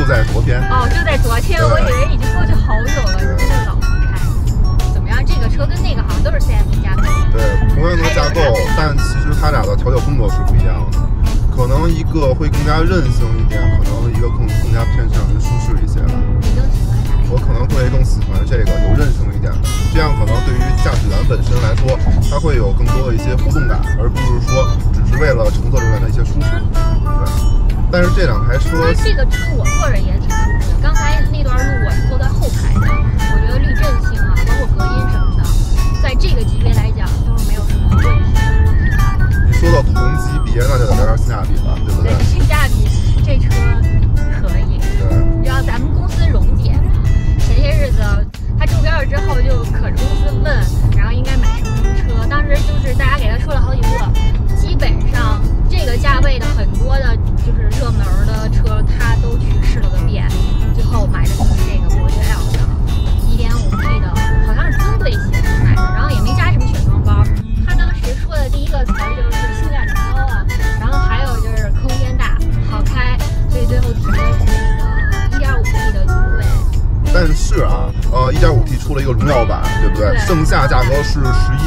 在昨天。 哦，就在昨天，我以为已经过去好久了，真的老出差。怎么样？这个车跟那个好像都是 CMP 架构的。 对，同样的架构，但其实它俩的调教风格是不一样的。可能一个会更加韧性一点，可能一个更加偏向于舒适一些吧。 你更喜欢哪一个？ 我可能会更喜欢这个有韧性一点的，这样可能对于驾驶员本身来说，它会有更多的一些互动感，而不是说只是为了乘坐人员的一些舒适。对。但是这两台车， 这个车我坐着也挺舒服的。刚才那段路我是坐在后排的，我觉得滤震性啊，包括隔音什么的，在这个级别来讲都是没有什么问题的。 你说到同级别，那就得聊点性价比了，对不对？ 性价比，这车可以。 对。 你知道咱们公司蓉姐前些日子她中标了之后，就可着公司问，然后应该买什么车。当时就是大家给她说了好几个，基本上这个价位的很多的就是热门的车，她都去试了个遍，最后买的就是这个博越 L 的 1.5T 的，好像是尊贵型买的，然后也没加什么选装包。她当时说的第一个词就是性价比高啊，然后还有就是空间大、好开，所以最后提的是那个 1.5T 的尊贵。 但是啊，1.5T 出了一个荣耀版，对不对？ 对， 剩下价格是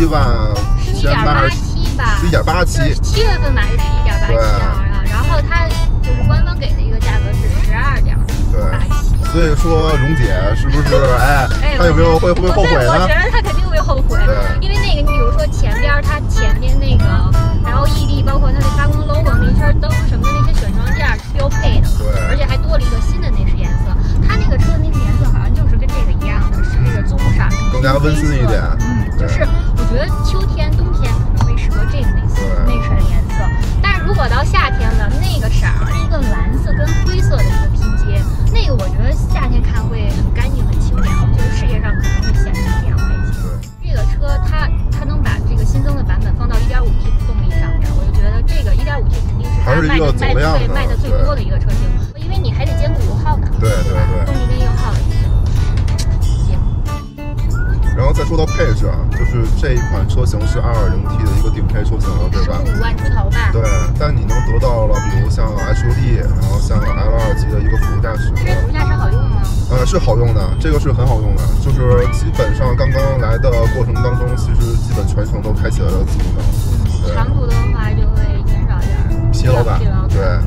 11.87吧？11.87。 7月份买是11.87啊，然后它就是官方给的一个价格是12.87。 所以说，蓉姐是不是她有没有会不会后悔呢？ 我觉得她肯定会后悔，因为那个你比如说前边它前面那个 LED， 包括它那发光 logo 那圈灯什么的那些选装件是标配的， 对， 而且还多了一个新的内饰颜色。它那个车的内饰颜色好像就是跟这个一样的，是那个棕色， 更加温馨一点。 就是我觉得秋天、冬天可能会适合这个内饰的颜色，但是如果到夏天了，那个色儿，一个蓝色跟灰色的一个拼接，那个我觉得夏天看会很干净、很清凉，就是视觉上可能会显得凉快一些。这个车它能把这个新增的版本放到 1.5T 动力上面，我就觉得这个 1.5T 肯定是它卖的最多的一个车型，因为你还得兼顾油耗呢。 对， 动力跟油耗的一个兼顾。 然后再说到配置啊，就是这一款车型是 2.0T 的一个顶配车型了，对吧 ？15万出头吧。 对，但你能得到了，比如像 HUD， 然后像 L2级的一个辅助驾驶。 这辅助驾驶好用吗？ 是好用的，这个是很好用的，就是基本上刚刚来的过程当中，其实基本全程都开启了自动挡。 长途的话就会减少点疲劳感。对。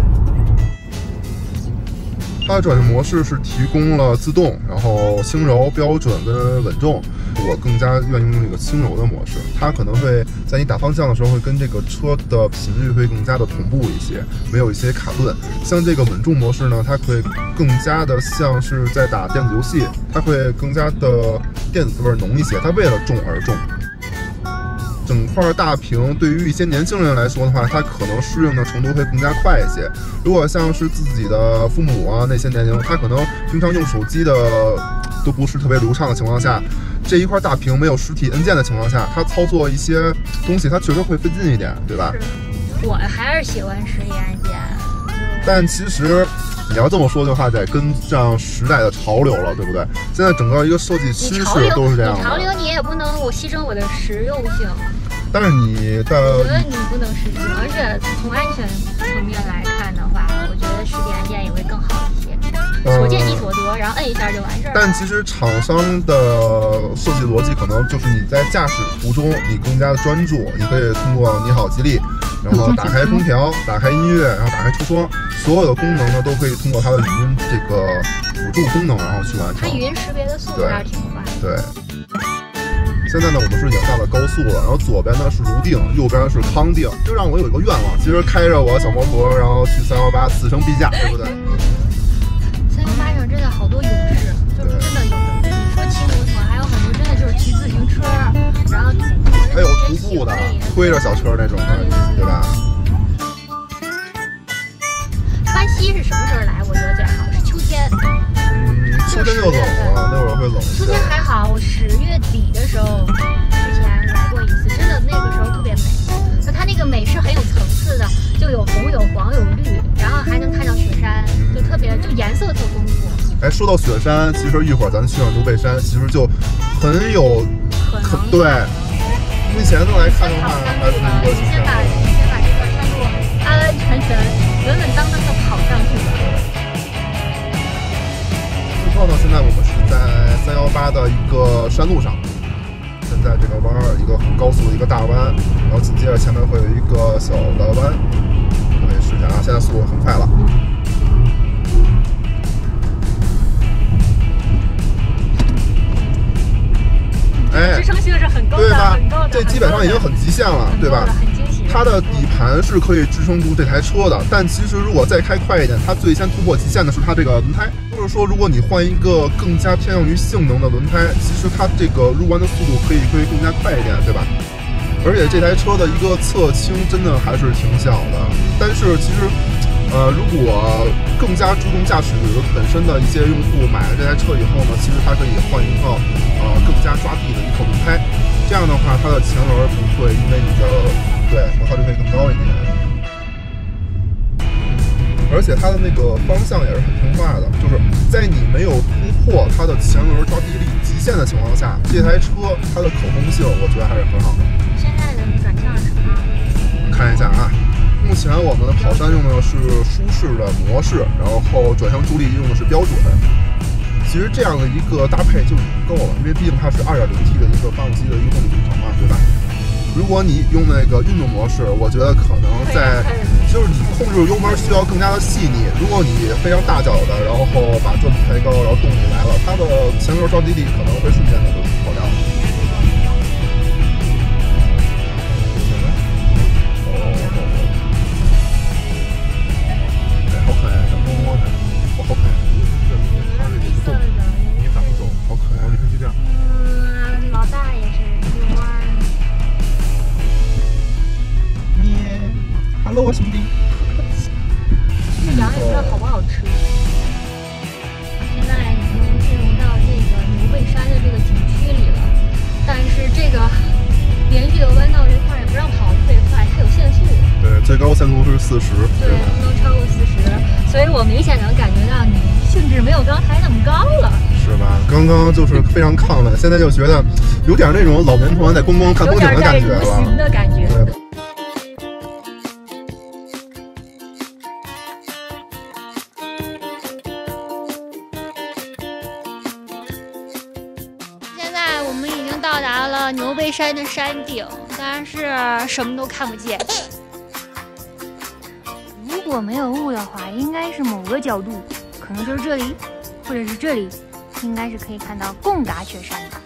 它的转向模式是提供了自动，然后轻柔、标准跟稳重。我更加愿意用这个轻柔的模式，它可能会在你打方向的时候会跟这个车的频率会更加的同步一些，没有一些卡顿。像这个稳重模式呢，它会更加的像是在打电子游戏，它会更加的电子味浓一些，它为了重而重。整块大屏对于一些年轻人来说的话，它可能适应的程度会更加快一些。如果像是自己的父母啊那些年龄，他可能平常用手机的都不是特别流畅的情况下，这一块大屏没有实体按键的情况下，他操作一些东西，他确实会费劲一点，对吧？ 我还是喜欢实体按键。 但其实你要这么说的话，得跟上时代的潮流了，对不对？现在整个一个设计趋势都是这样的。 潮流你也不能牺牲我的实用性。 但是你的， 我觉得你不能实行，而且从安全层面来看的话，我觉得实体按键也会更好一些。所见即所得，然后摁一下就完事儿。 但其实厂商的设计逻辑可能就是你在驾驶途中你更加的专注，你可以通过你好吉利，然后打开空调、打开音乐，然后打开车窗，所有的功能呢都可以通过它的语音这个辅助功能，然后去完成。 它语音识别的速度还是挺快。 对。现在呢，我们是已经上了高速了，然后左边呢是泸定，右边是康定，就让我有一个愿望，其实开着我小摩托，然后去318此生必驾，对不对 ？318上真的好多勇士，就是真的有的。你说骑摩托，还有很多真的就是骑自行车，然后还有徒步的，推着小车那种的，对吧？ 川西是什么时候来？我觉得最好是秋天。 秋天就冷了，那会儿会冷一些。 秋天还好，我10月底的时候之前来过一次，真的那个时候特别美。那它那个美是很有层次的，就有红有黄有绿，然后还能看到雪山，就特别就颜色特丰富。 说到雪山，其实一会儿咱去上牛背山，其实就很有对。目前来看的话，还是一个先把这个山路安安全全、稳稳当当的跑上去吧。 之后呢，现在我们是在318的一个山路上，现在这个弯儿一个很高速的一个大弯，然后紧接着前面会有一个小的弯，可以试一下啊，现在速度很快了。哎， 支撑性是很高的， 对吧？ 很高的， 这基本上已经很极限了，对吧？ 很惊喜。 它的底盘是可以支撑住这台车的，但其实如果再开快一点，它最先突破极限的是它这个轮胎。就是说，如果你换一个更加偏向于性能的轮胎，其实它这个入弯的速度可以更加快一点，对吧？而且这台车的一个侧倾真的还是挺小的，但是其实。如果更加注重驾驶本身的一些用户买了这台车以后呢，其实它可以换一套更加抓地的一套轮胎，这样的话它的前轮不会因为你的摩擦力会更高一点，而且它的那个方向也是很听话的，就是在你没有突破它的前轮抓地力极限的情况下，这台车它的可控性我觉得还是很好的。 现在的转向是什么？ 看一下啊。目前我们跑山用的是舒适的模式，然后转向助力用的是标准。其实这样的一个搭配就已经够了，因为毕竟它是2.0T 的一个发动机的一个动力组成嘛，对吧？如果你用那个运动模式，我觉得可能就是你控制油门需要更加的细腻。如果你非常大脚的，然后把转速抬高，然后动力来了，它的前轮抓地力可能会瞬间的就跑掉了。 老大也是遛弯。 Hello， 我兄弟。 这羊也不知道好不好吃。现在已经进入到这个牛背山的这个景区里了，但是这个连续的弯道这块也不让跑得特别快，它有限速。 对，最高限速是40。 对，不能超过40，所以我明显能感觉到你兴致没有刚才那么高了。 是吧？刚刚就是非常亢奋，现在就觉得有点那种老年团在观光看风景的感觉了。 有点在无形的感觉。 对。 现在我们已经到达了牛背山的山顶，但是什么都看不见。如果没有雾的话，应该是某个角度，可能就是这里，或者是这里。应该是可以看到贡达雪山的。